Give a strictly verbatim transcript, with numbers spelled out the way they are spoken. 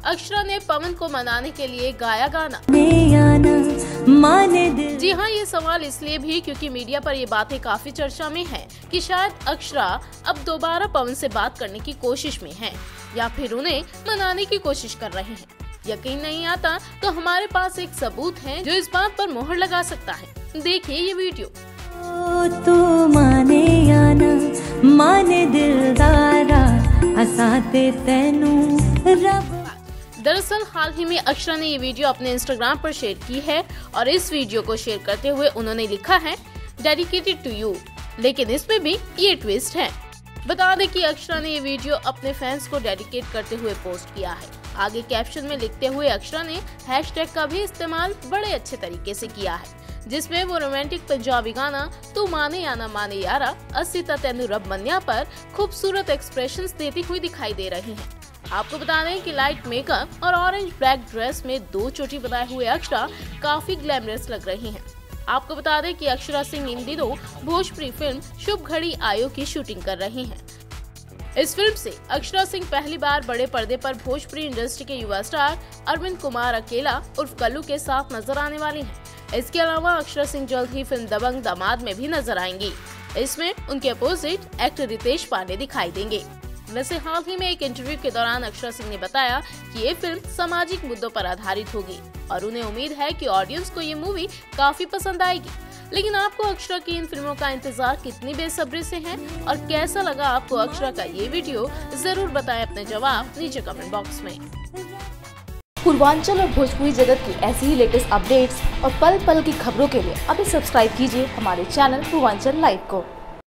अक्षरा ने पवन को मनाने के लिए गाया गाना। जी हाँ, ये सवाल इसलिए भी क्योंकि मीडिया पर ये बातें काफी चर्चा में हैं कि शायद अक्षरा अब दोबारा पवन से बात करने की कोशिश में हैं या फिर उन्हें मनाने की कोशिश कर रहे हैं। यकीन नहीं आता तो हमारे पास एक सबूत है जो इस बात पर मोहर लगा सकता है। देखिए ये वीडियो। तू माने या ना माने दिलदारा हसाते तेनू रब। दरअसल हाल ही में अक्षरा ने ये वीडियो अपने इंस्टाग्राम पर शेयर की है और इस वीडियो को शेयर करते हुए उन्होंने लिखा है डेडिकेटेड टू यू, लेकिन इसमें भी ये ट्विस्ट है। बता दें कि अक्षरा ने ये वीडियो अपने फैंस को डेडिकेट करते हुए पोस्ट किया है। आगे कैप्शन में लिखते हुए अक्षरा ने हैशटैग का भी इस्तेमाल बड़े अच्छे तरीके से किया है, जिसमें वो रोमांटिक पंजाबी गाना तू माने या ना माने यारा अस्सी तेनू रब मन्या पर खूबसूरत एक्सप्रेशंस देती हुई दिखाई दे रही हैं। आपको बता दें कि लाइट मेकअप और ऑरेंज ब्लैक ड्रेस में दो चोटी बनाए हुए अक्षरा काफी ग्लैमरस लग रही हैं। आपको बता दें कि अक्षरा सिंह इन दिनों भोजपुरी फिल्म शुभ घड़ी आयो की शूटिंग कर रही हैं। इस फिल्म से अक्षरा सिंह पहली बार बड़े पर्दे पर भोजपुरी इंडस्ट्री के युवा स्टार अरविंद कुमार अकेला उर्फ कल्लू के साथ नजर आने वाली हैं। इसके अलावा अक्षरा सिंह जल्द ही फिल्म दबंग दामाद में भी नजर आएंगी। इसमें उनके अपोजिट एक्टर रितेश पांडे दिखाई देंगे। वैसे हाल ही में एक इंटरव्यू के दौरान अक्षरा सिंह ने बताया कि ये फिल्म सामाजिक मुद्दों पर आधारित होगी और उन्हें उम्मीद है कि ऑडियंस को ये मूवी काफी पसंद आएगी। लेकिन आपको अक्षरा की इन फिल्मों का इंतजार कितनी बेसब्री से है और कैसा लगा आपको अक्षरा का ये वीडियो, जरूर बताएं अपने जवाब नीचे कमेंट बॉक्स में। पूर्वांचल और भोजपुरी जगत की ऐसी ही लेटेस्ट अपडेट्स और पल पल की खबरों के लिए अभी सब्सक्राइब कीजिए हमारे चैनल पूर्वांचल लाइव को।